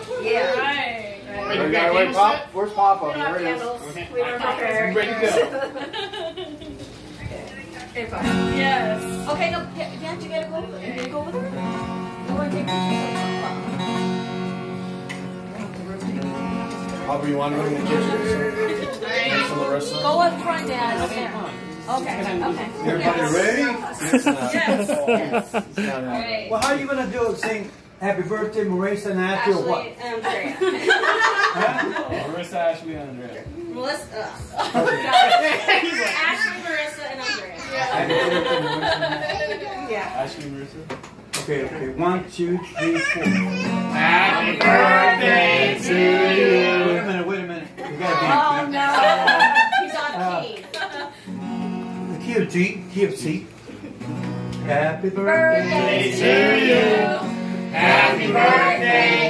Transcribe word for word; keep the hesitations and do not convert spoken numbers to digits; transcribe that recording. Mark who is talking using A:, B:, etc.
A: Yeah.
B: Right.
C: Right. We gotta wait, Pop. Where's Papa? There he is.
A: Okay. We are prepared.
C: Ready to go.
A: Okay, fine.
B: Yes.
A: Okay, no, can't you gotta go with her? You gotta go with her? You wanna take pictures of
C: Papa, you want to go in the kitchen? Thanks for the rest of
A: Go up front, Dad. Okay. Okay. Okay.
C: Everybody ready?
B: Yes.
A: Yes.
D: Right. Well, how are you gonna do it? Sing Happy Birthday, Marisa, and Ashley, or what?
A: Ashley and Andrea.
C: Huh? Marissa, Ashley, and Andrea.
A: Melissa. Uh, Ashley, Marissa, and Andrea. Yeah.
C: Ashley, Marissa.
D: Okay, okay. One, two, three, four.
C: Happy birthday to you.
D: Wait a minute, wait a minute. You gotta be.
A: Oh no. He's on key.
D: The key of G, key of C. Happy birthday
A: Birthday
C: to you. Happy birthday